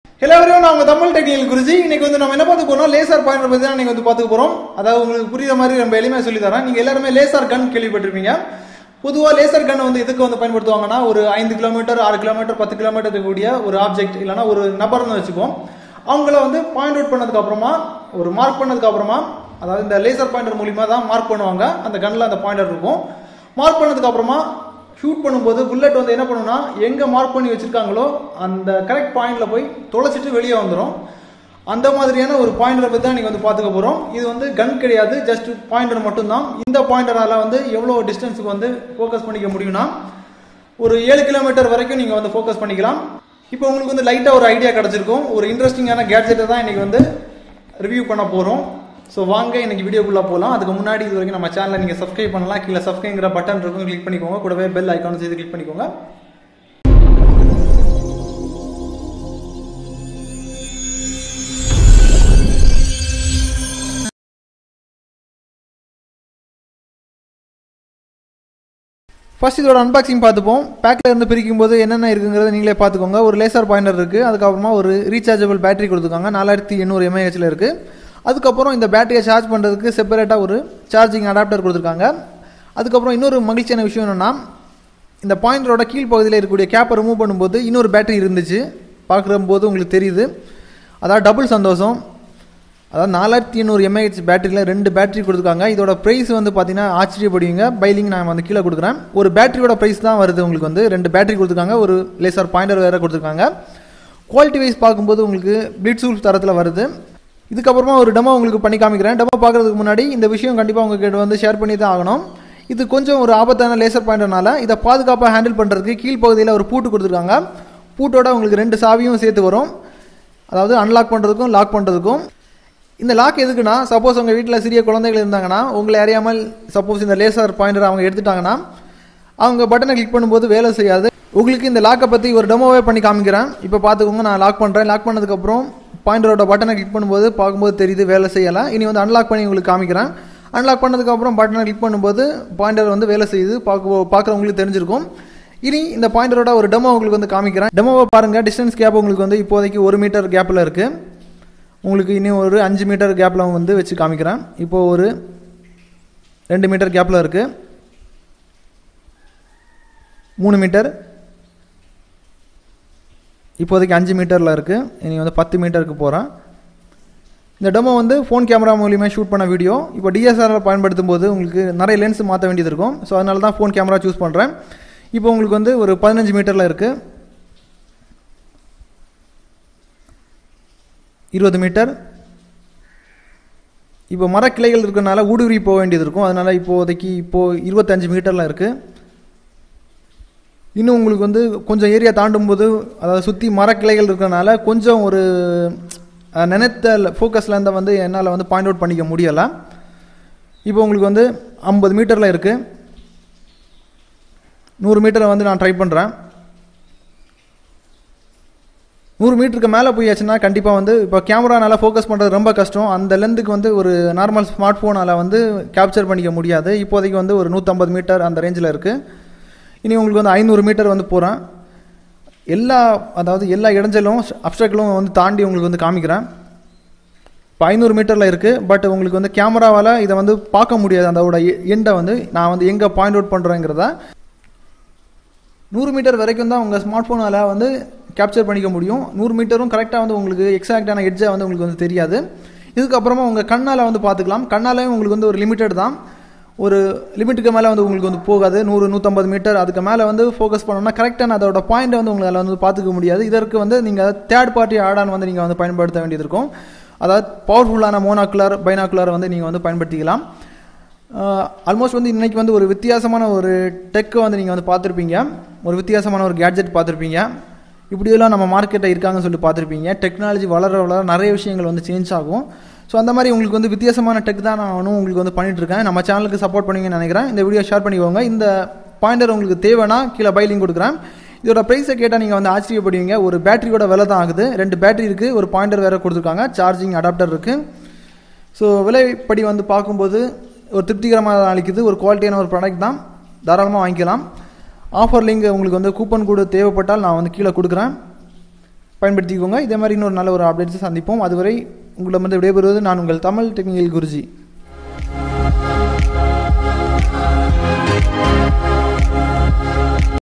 Hello everyone, நான் உங்க Tamil technical Guruji. இன்னைக்கு வந்து நம்ம என்ன பார்க்க போறோம், லேசர் பாயிண்டர் பத்தி தான் நீங்க வந்து பார்க்க போறோம். அதாவது உங்களுக்கு புரியுற மாதிரி ரொம்ப எளிமையா சொல்லி தரேன். நீங்க எல்லாரும் லேசர் கன் கேள்விப்பட்டிருப்பீங்க. பொதுவா லேசர் கன் வந்து எதுக்கு வந்து பயன்படுத்துவாங்கன்னா, ஒரு 5 கிலோமீட்டர் 6 கிலோமீட்டர் 10 கிலோமீட்டர் இருக்கக்கூடிய ஒரு ஆப்ஜெக்ட் இல்லனா ஒரு நபர்னு வெச்சுப்போம். அவங்கள வந்து பாயிண்ட் அவுட் பண்ணதுக்கு அப்புறமா ஒரு மார்க் பண்ணதுக்கு அப்புறமா, அதாவது இந்த லேசர் பாயிண்டர் மூலமா தான் மார்க் பண்ணுவாங்க. அந்த கன்ல அந்த பாயிண்டர் இருக்கும். மார்க் பண்ணதுக்கு அப்புறமா ஷூட் பண்ணும்போது புல்லட் வந்து என்ன பண்ணுனா, எங்க மார்க் பண்ணி வச்சிருக்காங்களோ அந்த கரெக்ட் பாயிண்ட்ல போய் தொலைச்சிட்டு வெளியே வந்துரும். அந்த மாதிரியான ஒரு பாயிண்டரை பத்தி தான் நீங்க வந்து பாத்துக்க போறோம். இது வந்து கன் கிடையாது, ஜஸ்ட் பாயிண்டர் மட்டும் தான். இந்த பாயிண்டரால வந்து எவ்வளவு டிஸ்டன்ஸ்க்கு வந்து ஃபோக்கஸ் பண்ணிக்க முடியும்னா, ஒரு 7 கிலோமீட்டர் வரைக்கும் நீங்க வந்து ஃபோக்கஸ் பண்ணிக்கலாம். இப்போ உங்களுக்கு வந்து லைட்டா ஒரு ஐடியா கிடைச்சிருக்கும். ஒரு இன்ட்ரெஸ்டிங்கான கேட்ஜெட்டை தான் இன்னைக்கு வந்து ரிவ்யூ பண்ண போறோம். ஸோ வாங்க இன்னைக்கு வீடியோக்குள்ளே போகலாம். அதுக்கு முன்னாடி இது வரைக்கும் நம்ம சேனலை நீங்கள் சப்ஸ்கிரைப் பண்ணலாம். கீழே சப்ஸ்கிரைங்கிற பட்டன் இருக்கும், கிளிக் பண்ணிக்கோங்க. கூடவே பெல் ஐக்கான் செய்து கிளிக் பண்ணிக்கோங்க. ஃபர்ஸ்ட் இதோட அன்பாக்சிங் பார்த்துப்போம். பேக்கில் இருந்து பிரிக்கும் போது என்னென்ன இருக்குங்கிறத நீங்களே பார்த்துக்கோங்க. ஒரு லேசர் பாயிண்டர் இருக்குது, அதுக்கப்புறமா ஒரு ரீசார்ஜபிள் பேட்டரி கொடுத்துருக்காங்க, 4800 mAhல இருக்குது. அதுக்கப்புறம் இந்த பேட்டரியை சார்ஜ் பண்ணுறதுக்கு செப்பரேட்டாக ஒரு சார்ஜிங் அடாப்டர் கொடுத்துருக்காங்க. அதுக்கப்புறம் இன்னொரு மகிழ்ச்சியான விஷயம் என்னென்னா, இந்த பாயிண்டரோட கீழ் பகுதியில் இருக்கக்கூடிய கேப்பை ரிமூவ் பண்ணும்போது இன்னொரு பேட்டரி இருந்துச்சு. பார்க்குற போது உங்களுக்கு தெரியுது. அதாவது டபுள் சந்தோஷம். அதாவது 4800 mAh பேட்டரியில் 2 பேட்டரி கொடுத்துருக்காங்க. இதோட ப்ரைஸ் வந்து பார்த்தீங்கன்னா ஆச்சரியப்படுவீங்க. பைலிங் நான் வந்து கீழே கொடுக்குறேன். ஒரு பேட்டரியோட ப்ரைஸ் தான் வருது உங்களுக்கு வந்து. 2 பேட்டரி கொடுத்துருக்காங்க, ஒரு லேசர் பாயிண்டர் வேறு கொடுத்துருக்காங்க. குவாலிட்டி வைஸ் பார்க்கும்போது உங்களுக்கு ப்ளூடூத் தரத்தில் வருது. இதுக்கப்புறமா ஒரு டெமோ உங்களுக்கு பண்ணி காமிக்கிறேன். டெமோ பார்க்குறதுக்கு முன்னாடி இந்த விஷயம் கண்டிப்பாக உங்ககிட்ட வந்து ஷேர் பண்ணி தான் ஆகணும். இது கொஞ்சம் ஒரு ஆபத்தான லேசர் பாயிண்டர்னால இதை பாதுகாப்பாக ஹேண்டில் பண்ணுறதுக்கு கீழ்ப்பகுதியில் ஒரு பூட்டு கொடுத்துருக்காங்க. பூட்டோட உங்களுக்கு 2 சாவியும் சேர்த்து வரும். அதாவது அன்லாக் பண்ணுறதுக்கும் லாக் பண்ணுறதுக்கும். இந்த லாக் எதுக்குன்னா, சப்போஸ் உங்கள் வீட்டில் சிறிய குழந்தைகள் இருந்தாங்கன்னா, உங்களை அறியாமல் சப்போஸ் இந்த லேசர் பாயிண்டர் அவங்க எடுத்துட்டாங்கன்னா, அவங்க பட்டனை கிளிக் பண்ணும்போது வேலை செய்யாது. உங்களுக்கு இந்த லாக்கை பற்றி ஒரு டெமோவே பண்ணி காமிக்கிறேன். இப்போ பார்த்துக்கோங்க, நான் லாக் பண்ணுறேன். லாக் பண்ணதுக்கப்புறம் பாயிண்டரோட பட்டனை கிளிக் பண்ணும்போது பார்க்கும்போது தெரியுது வேலை செய்யலை. இனி வந்து அன்லாக் பண்ணி உங்களுக்கு காமிக்கிறேன். அன்லாக் பண்ணதுக்கப்புறம் பட்டனை கிளிக் பண்ணும்போது பாயிண்டர் வந்து வேலை செய்யுது. பார்க்குறவங்களுக்கு தெரிஞ்சிருக்கும். இனி இந்த பாயிண்டரோட ஒரு டெமோ உங்களுக்கு வந்து காமிக்கிறேன். டெமோவை பாருங்கள். டிஸ்டன்ஸ் கேப் உங்களுக்கு வந்து இப்போதைக்கு 1 மீட்டர் கேப்பில் இருக்குது. உங்களுக்கு இன்னும் ஒரு 5 மீட்டர் கேப்பில் வந்து வச்சு காமிக்கிறேன். இப்போது ஒரு 2 மீட்டர் கேப்பில் இருக்குது. 3 மீட்டர், இப்போதைக்கு 5 மீட்டரில் இருக்குது. இனி வந்து 10 மீட்டருக்கு போகிறேன். இந்த டெமோ வந்து ஃபோன் கேமரா மூலியமாக ஷூட் பண்ண வீடியோ. இப்போ டிஎஸ்ஆர்ஆர் பயன்படுத்தும் போது உங்களுக்கு நிறைய லென்ஸ் மாற்ற வேண்டியது இருக்கும். ஸோ அதனால தான் ஃபோன் கேமரா சூஸ் பண்ணுறேன். இப்போ உங்களுக்கு வந்து ஒரு 15 மீட்டரில் இருக்குது. 20 மீட்டர். இப்போ மரக்கிளைகள் இருக்கிறனால ஊடுருவி போக வேண்டியது இருக்கும். அதனால் இப்போதைக்கு 25 மீட்டரில் இருக்குது. இன்னும் உங்களுக்கு வந்து கொஞ்சம் ஏரியா தாண்டும் போது, அதாவது சுற்றி மரக்கிளைகள் இருக்கிறனால கொஞ்சம் ஒரு நினைத்த ஃபோக்கஸ்லேருந்து வந்து என்னால் வந்து பாயிண்ட் அவுட் பண்ணிக்க முடியலை. இப்போ உங்களுக்கு வந்து 50 மீட்டரில் இருக்குது. 100 மீட்டரை வந்து நான் ட்ரை பண்ணுறேன். 100 மீட்டருக்கு மேலே போயாச்சுன்னா கண்டிப்பாக வந்து இப்போ கேமரானால் ஃபோக்கஸ் பண்ணுறது ரொம்ப கஷ்டம். அந்த லென்த்துக்கு வந்து ஒரு நார்மல் ஸ்மார்ட் ஃபோனால் வந்து கேப்சர் பண்ணிக்க முடியாது. இப்போதைக்கு வந்து ஒரு 150 மீட்டர் அந்த ரேஞ்சில் இருக்குது. இனி உங்களுக்கு வந்து 500 மீட்டர் வந்து போகிறேன். எல்லா இடைஞ்சலும் அப்ஸ்ட்ரக்களும் வந்து தாண்டி உங்களுக்கு வந்து காமிக்கிறேன். இப்போ 500 மீட்டரில் இருக்குது. பட் உங்களுக்கு வந்து கேமராவால் இதை வந்து பார்க்க முடியாது. அதோட எண்டை வந்து நான் வந்து எங்கே பாயிண்ட் அவுட் பண்ணுறேங்கிறத 100 மீட்டர் வரைக்கும் தான் உங்கள் ஸ்மார்ட் ஃபோனால் வந்து கேப்சர் பண்ணிக்க முடியும். 100 மீட்டரும் கரெக்டாக வந்து உங்களுக்கு எக்ஸாக்டான எட்ஜை வந்து உங்களுக்கு வந்து தெரியாது. இதுக்கப்புறமா உங்கள் கண்ணால் வந்து பார்த்துக்கலாம். கண்ணாலையும் உங்களுக்கு வந்து ஒரு லிமிட்டட் தான். ஒரு லிமிட்டுக்கு மேலே வந்து உங்களுக்கு வந்து போகாது. 100-150 மீட்டர் அதுக்கு மேலே வந்து ஃபோக்கஸ் பண்ணோம்னா கரெக்டான அதோட பாயிண்ட்டை வந்து உங்களால் வந்து பார்த்துக்க முடியாது. இதற்கு வந்து நீங்கள் தேர்ட் பார்ட்டி ஆடான் வந்து நீங்கள் வந்து பயன்படுத்த வேண்டியது இருக்கும். அதாவது பவர்ஃபுல்லான மோனாக்குலர் பைனாக்குலர் வந்து நீங்கள் வந்து பயன்படுத்திக்கலாம். ஆல்மோஸ்ட் வந்து இன்றைக்கி வந்து ஒரு வித்தியாசமான ஒரு டெக்கை வந்து நீங்கள் வந்து பார்த்துருப்பீங்க. ஒரு வித்தியாசமான ஒரு கேட்ஜெட் பார்த்துருப்பீங்க. இப்படியெல்லாம் நம்ம மார்க்கெட்டில் இருக்காங்கன்னு சொல்லி பார்த்துருப்பீங்க. டெக்னாலஜி வளர வளர நிறைய விஷயங்கள் வந்து சேஞ்ச் ஆகும். ஸோ அந்த மாதிரி உங்களுக்கு வந்து வித்தியாசமான டெக் தான் நானும் உங்களுக்கு வந்து பண்ணிகிட்ருக்கேன். நம்ம சேனலுக்கு சப்போர்ட் பண்ணுவீங்கன்னு நினைக்கிறேன். இந்த வீடியோ ஷேர் பண்ணிக்கோங்க. இந்த பாயிண்டர் உங்களுக்கு தேவைன்னா கீழே பை லிங்க் கொடுக்குறேன். இதோட ப்ரைஸை கேட்டால் நீங்கள் வந்து ஆச்சரியப்படுவீங்க. ஒரு பேட்டரியோட விலை தான் ஆகுது. 2 பேட்டரி இருக்குது, ஒரு பாயிண்டர் வேறு கொடுத்துருக்காங்க, சார்ஜிங் அடாப்டர் இருக்குது. ஸோ விலைப்படி வந்து பார்க்கும்போது ஒரு திருப்திகரமாக அளிக்குது. ஒரு குவாலிட்டியான ஒரு ப்ராடக்ட் தான், தாராளமாக வாங்கிக்கலாம். ஆஃபர் லிங்க் உங்களுக்கு வந்து கூப்பன் கோடு தேவைப்பட்டால் நான் வந்து கீழே கொடுக்குறேன். பயன்படுத்திக்கோங்க. இதே மாதிரி இன்னொரு நல்ல ஒரு அப்டேட்ஸை சந்திப்போம். அதுவரை உங்களிடமிருந்து விடைபெறுவது நான் உங்கள் தமிழ் டெக்னிக்கல் குருஜி.